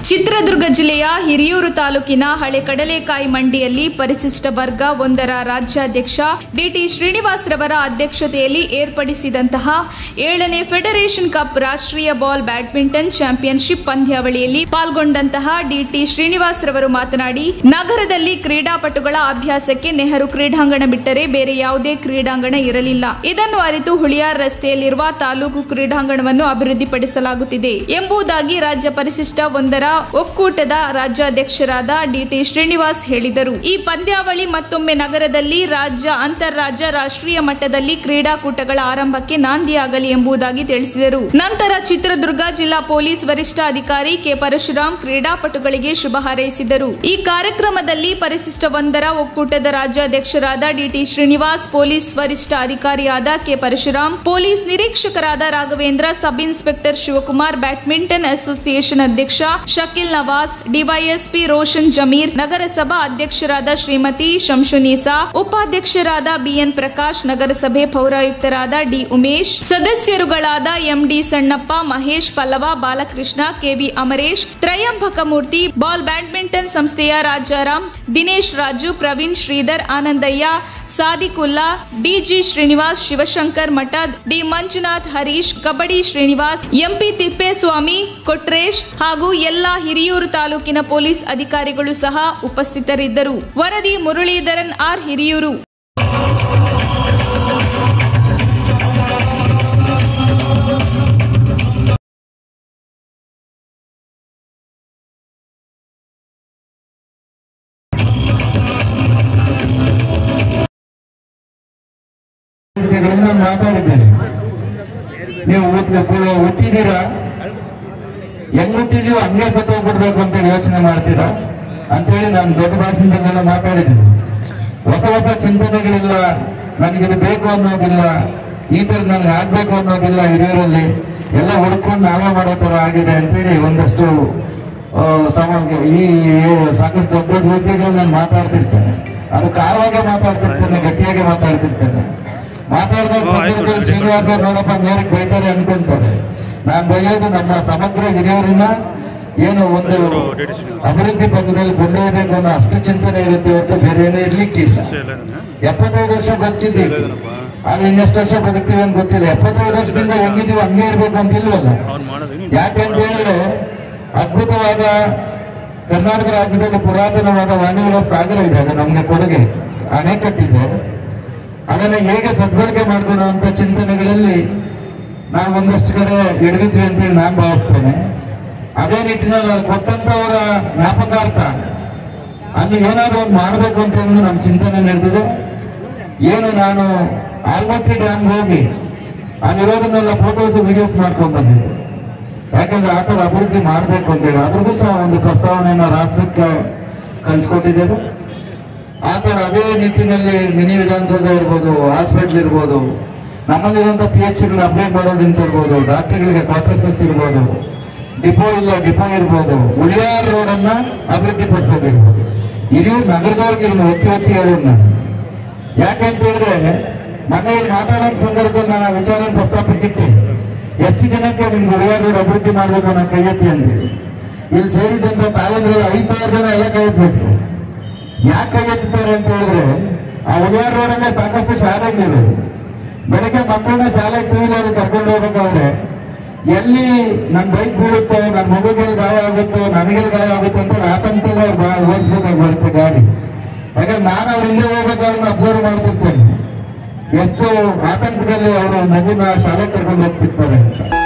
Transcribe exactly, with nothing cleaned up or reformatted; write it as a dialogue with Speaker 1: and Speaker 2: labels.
Speaker 1: ಚಿತ್ರದುರ್ಗ ಜಿಲ್ಲೆಯ ಹಿರಿಯೂರು ತಾಲೂಕಿನ ಹಳೆ ಕಡಲೆಕಾಯಿ ಮಂಡಿಯಲ್ಲಿ ಪರಿಶಿಷ್ಟ ವರ್ಗ ಒಂದರ ರಾಜ್ಯಾಧ್ಯಕ್ಷ ಡಿಟಿ ಶ್ರೀನಿವಾಸ್ ರವರ ಅಧ್ಯಕ್ಷತೆಯಲ್ಲಿ ಏರ್ಪಡಿಸಿದಂತಹ ಏಳನೇ ಫೆಡರೇಷನ್ ಕಪ್ ರಾಷ್ಟ್ರೀಯ ಬಾಲ್ ಬ್ಯಾಡ್ಮಿಂಟನ್ ಚಾಂಪಿಯನ್ಶಿಪ್ ಪಂದ್ಯಾವಳಿಯಲ್ಲಿ ಪಾಲ್ಗೊಂಡಂತಹ ಡಿಟಿ ಶ್ರೀನಿವಾಸ್ ರವರು ಮಾತನಾಡಿ, ನಗರದಲ್ಲಿ ಕ್ರೀಡಾಪಟುಗಳ ಅಭ್ಯಾಸಕ್ಕೆ ನೆಹರು ಕ್ರೀಡಾಂಗಣ ಬಿಟ್ಟರೆ ಬೇರೆ ಯಾವುದೇ ಕ್ರೀಡಾಂಗಣ ಇರಲಿಲ್ಲ. ಇದನ್ನು ಅರಿತು ಹುಳಿಯಾರ್ ರಸ್ತೆಯಲ್ಲಿರುವ ತಾಲೂಕು ಕ್ರೀಡಾಂಗಣವನ್ನು ಅಭಿವೃದ್ಧಿಪಡಿಸಲಾಗುತ್ತಿದೆ ಎಂಬುದಾಗಿ ರಾಜ್ಯ ಪರಿಶಿಷ್ಟ ಒಂದರ ಒಕ್ಕೂಟದ ರಾಜ್ಯಾಧ್ಯಕ್ಷರಾದ ಡಿಟಿ ಶ್ರೀನಿವಾಸ್ ಹೇಳಿದರು. ಈ ಪಂದ್ಯಾವಳಿ ಮತ್ತೊಮ್ಮೆ ನಗರದಲ್ಲಿ ರಾಜ್ಯ, ಅಂತಾರಾಜ್ಯ, ರಾಷ್ಟ್ರೀಯ ಮಟ್ಟದಲ್ಲಿ ಕ್ರೀಡಾಕೂಟಗಳ ಆರಂಭಕ್ಕೆ ನಾಂದಿಯಾಗಲಿ ಎಂಬುದಾಗಿ ತಿಳಿಸಿದರು. ನಂತರ ಚಿತ್ರದುರ್ಗ ಜಿಲ್ಲಾ ಪೊಲೀಸ್ ವರಿಷ್ಠಾಧಿಕಾರಿ ಕೆ ಪರಶುರಾಮ್ ಕ್ರೀಡಾಪಟುಗಳಿಗೆ ಶುಭ ಹಾರೈಸಿದರು. ಈ ಕಾರ್ಯಕ್ರಮದಲ್ಲಿ ಪರಿಶಿಷ್ಟ ಒಂದರ ಒಕ್ಕೂಟದ ರಾಜ್ಯಾಧ್ಯಕ್ಷರಾದ ಡಿಟಿ ಶ್ರೀನಿವಾಸ್, ಪೊಲೀಸ್ ವರಿಷ್ಠ ಅಧಿಕಾರಿಯಾದ ಕೆ ಪರಶುರಾಮ್, ಪೊಲೀಸ್ ನಿರೀಕ್ಷಕರಾದ Raghavendra, sub inspector Shivakumar, badminton association ಅಧ್ಯಕ್ಷ ಶಕೀಲ್ ನವಾಜ್, ಡಿವೈಎಸ್ಪಿ ರೋಷನ್ ಜಮೀರ್, ನಗರಸಭಾ ಅಧ್ಯಕ್ಷರಾದ ಶ್ರೀಮತಿ ಶಂಶುನೀಸಾ, ಉಪಾಧ್ಯಕ್ಷರಾದ ಬಿಎನ್ ಪ್ರಕಾಶ್, ನಗರಸಭೆ ಪೌರಾಯುಕ್ತರಾದ ಡಿ ಉಮೇಶ್, ಸದಸ್ಯರುಗಳಾದ MD Sannappa, Mahesh, Pallava, Balakrishna, KV Amaresh, Trayambaka Murthy, ball badminton ಸಂಸ್ಥೆಯ Rajaram, Dinesh Raju, Praveen, Sridhar, Anandayya, Sadikulla, DG Srinivas, Shivashankar Mathad, D Manjunath, Harish, kabaddi Srinivas, MP Thippeswamy, Kotresh ಹಾಗೂ ಎಲ್ಲಾ ಹಿರಿಯೂರು ತಾಲೂಕಿನ ಪೊಲೀಸ್ ಅಧಿಕಾರಿಗಳು ಸಹ ಉಪಸ್ಥಿತರಿದ್ದರು. ವರದಿ ಮುರಳೀಧರನ್ ಆರ್, ಹಿರಿಯೂರು.
Speaker 2: ಮಾತಾಡಿದ್ದೇನೆ, ನೀವು ಹುಟ್ಟಿದ್ದೀರಾ, ಹೆಂಗ್ ಹುಟ್ಟಿದೀವೋ ಹಂಗೆ ಸತ್ತೋಗ್ಬಿಡ್ಬೇಕು ಅಂತೇಳಿ ಯೋಚನೆ ಮಾಡ್ತೀರಾ ಅಂತೇಳಿ ನಾನು ದೊಡ್ಡ ಭಾಷೆಯಿಂದೆಲ್ಲ ಮಾತಾಡಿದ್ದೀನಿ. ಹೊಸ ಹೊಸ ಚಿಂತನೆಗಳಿಲ್ಲ, ನನಗಿದು ಬೇಕು ಅನ್ನೋದಿಲ್ಲ, ಈ ತರ ನನಗೆ ಆಗ್ಬೇಕು ಅನ್ನೋದಿಲ್ಲ. ಹಿರಿಯರಲ್ಲಿ ಎಲ್ಲ ಹುಡ್ಕೊಂಡು ನಾವೇ ಮಾಡೋ ತರ ಆಗಿದೆ ಅಂತೇಳಿ ಒಂದಷ್ಟು ಸಮಾಜ ಈ ಸಾಕಷ್ಟು ದೊಡ್ಡ ದೊಡ್ಡ ವ್ಯಕ್ತಿಗಳು ನಾನು ಮಾತಾಡ್ತಿರ್ತೇನೆ. ಅದು ಕಾರವಾಗೆ ಮಾತಾಡ್ತಿರ್ತೇನೆ, ಗಟ್ಟಿಯಾಗಿ ಮಾತಾಡ್ತಿರ್ತೇನೆ. ಮಾತಾಡಿದಾಗ ಶ್ರೀನಿವಾಸ ನೋಡಪ್ಪ ನೇರಕ್ಕೆ ಬೈತಾರೆ ಅನ್ಕೊಂತಾರೆ. ನಾನು ಬೈಯೋದು ನಮ್ಮ ಸಮಗ್ರ ಹಿರಿಯರನ್ನ ಏನು ಒಂದು ಅಭಿವೃದ್ಧಿ ಪಥದಲ್ಲಿ ಕೊಂಡೊಯ್ಯಬೇಕು ಅನ್ನೋ ಅಷ್ಟು ಚಿಂತನೆ ಇರುತ್ತೆ ಹೊರತು ಬೇರೆ ಏನೋ ಇರ್ಲಿಕ್ಕಿಲ್ಲ. ಎಪ್ಪತ್ತೈದು ವರ್ಷ ಬದುಕಿದ್ದೀವಿ, ಆದ್ರೆ ಇನ್ನೆಷ್ಟು ವರ್ಷ ಬದುಕ್ತೀವಿ ಅಂತ ಗೊತ್ತಿಲ್ಲ. ಎಪ್ಪತ್ತೈದು ವರ್ಷದಿಂದ ಹೆಂಗಿದೀವಿ ಹಂಗೆ ಇರ್ಬೇಕು ಅಂತ ಇಲ್ವಲ್ಲ. ಯಾಕೆಂತ ಹೇಳಿದ್ರೆ ಅದ್ಭುತವಾದ ಕರ್ನಾಟಕ ರಾಜ್ಯದಲ್ಲಿ ಪುರಾತನವಾದ ವಾಣಿಜ್ಯ ಸಾಗರ ಇದೆ, ಅದು ನಮ್ಗೆ ಕೊಡುಗೆ ಅಣೆಕಟ್ಟಿದೆ. ಅದನ್ನ ಹೇಗೆ ಸದ್ಬಳಕೆ ಮಾಡ್ಕೊಳ್ಳುವಂತ ಚಿಂತನೆಗಳಲ್ಲಿ ನಾವು ಒಂದಷ್ಟು ಕಡೆ ಹಿಡಿದಿದ್ವಿ ಅಂತೇಳಿ ನಾನು ಭಾವಿಸ್ತೇನೆ. ಅದೇ ನಿಟ್ಟಿನಲ್ಲಿ ಅಲ್ಲಿ ಕೊಟ್ಟಂತವರ ಜ್ಞಾಪಕಾರ್ಥ ಅಲ್ಲಿ ಏನಾದ್ರು ಒಂದು ಮಾಡಬೇಕು ಅಂತ ಹೇಳಿ ನಮ್ಮ ಚಿಂತನೆ ನಡೆದಿದೆ. ಏನು ನಾನು ಆಲ್ಮಟ್ಟಿ ಡ್ಯಾಮ್ ಹೋಗಿ ಅಲ್ಲಿರೋದನ್ನೆಲ್ಲ ಫೋಟೋಸ್ ವಿಡಿಯೋಸ್ ಮಾಡ್ಕೊಂಡು ಬಂದಿದ್ದೆ. ಯಾಕಂದ್ರೆ ಆ ಥರ ಅಭಿವೃದ್ಧಿ ಮಾಡಬೇಕು ಅಂತೇಳಿ ಅದ್ರದ್ದು ಸಹ ಒಂದು ಪ್ರಸ್ತಾವನೆಯನ್ನು ರಾಷ್ಟ್ರಕ್ಕೆ ಕಳಿಸ್ಕೊಟ್ಟಿದ್ದೇವೆ. ಆ ಥರ ಅದೇ ನಿಟ್ಟಿನಲ್ಲಿ ಮಿನಿ ವಿಧಾನಸೌಧ ಇರ್ಬೋದು, ಹಾಸ್ಪಿಟ್ಲ್ ಇರ್ಬೋದು, ನಮ್ಮಲ್ಲಿರುವಂಥ ಪಿ ಎಚ್ ಗಳನ್ನ ಅಪ್ಡೇಟ್ ಮಾಡೋದಿಂತ ಇರ್ಬೋದು, ಡಾಕ್ಟರ್ಗಳಿಗೆ ಕ್ವಾರ್ಟರ್ಸಸ್ ಇರ್ಬೋದು, ಡಿಪೋ ಇಲ್ಲ ಡಿಪೋ ಇರ್ಬೋದು, ಹುಳಿಯಾರ್ ರೋಡ್ ಅನ್ನ ಅಭಿವೃದ್ಧಿ ಪಡಿಸೋದಿರ್ಬೋದು. ಹಿರಿಯೂರು ನಗರದವ್ರಿಗೆ ಇದನ್ನು ಒತ್ತಿ ಒತ್ತಿ ಹೇಳೋದು ನಾನು. ಯಾಕೆಂತ ಹೇಳಿದ್ರೆ ಮನೆಯಲ್ಲಿ ಮಾತಾಡೋ ಸಂದರ್ಭದಲ್ಲಿ ನಾನು ವಿಚಾರ ಪ್ರಸ್ತಾಪಕ್ಕಿಟ್ಟೆ, ಎಷ್ಟು ಜನಕ್ಕೆ ನಿಮ್ಗೆ ಹುಳಿಯಾರ್ ರೋಡ್ ಅಭಿವೃದ್ಧಿ ಮಾಡ್ಬೇಕು ಅನ್ನೋ ಕೈ ಎತ್ತಿ ಅಂತೇಳಿ. ಇಲ್ಲಿ ಸೇರಿದಂತ ತಾಯಂದ್ರಲ್ಲಿ ಐದು ಸಾವಿರ ಜನ ಎಲ್ಲ ಕೈ ಎತ್ತಬೇಕು. ಯಾಕೆ ಕೈ ಎತ್ತಾರೆ ಅಂತ ಹೇಳಿದ್ರೆ ಆ ಹುಳಿಯಾರ್ ರೋಡಲ್ಲೇ ಸಾಕಷ್ಟು ಶಾಲೆಗಳಿರೋದು. ಬೆಳಗ್ಗೆ ಮಕ್ಕಳನ್ನ ಶಾಲೆ ಟೂ ವೀಲರ್ ಕರ್ಕೊಂಡು ಹೋಗ್ಬೇಕಾದ್ರೆ ಎಲ್ಲಿ ನನ್ನ ಬೈಕ್ ಬೀಳುತ್ತೋ, ನನ್ನ ಮಗುಗೆ ಗಾಯ ಆಗುತ್ತೋ, ನನಗೆ ಗಾಯ ಆಗುತ್ತೋ ಅಂತ ಆತಂಕದಲ್ಲಿ ಅವ್ರು ಓಡಿಸ್ಬೇಕಾಗಿ ಬರುತ್ತೆ ಗಾಡಿ. ಯಾಕಂದ್ರೆ ನಾನು ಅವ್ರ ಹಿಂದೆ ಹೋಗ್ಬೇಕಾದ್ರೆ ಅಬ್ಸರ್ವ್ ಮಾಡ್ತಿರ್ತೇನೆ ಎಷ್ಟು ಆತಂಕದಲ್ಲಿ ಅವರು ಮಗುನ ಶಾಲೆ ಕರ್ಕೊಂಡು ಹೋಗ್ತಿರ್ತಾರೆ ಅಂತ.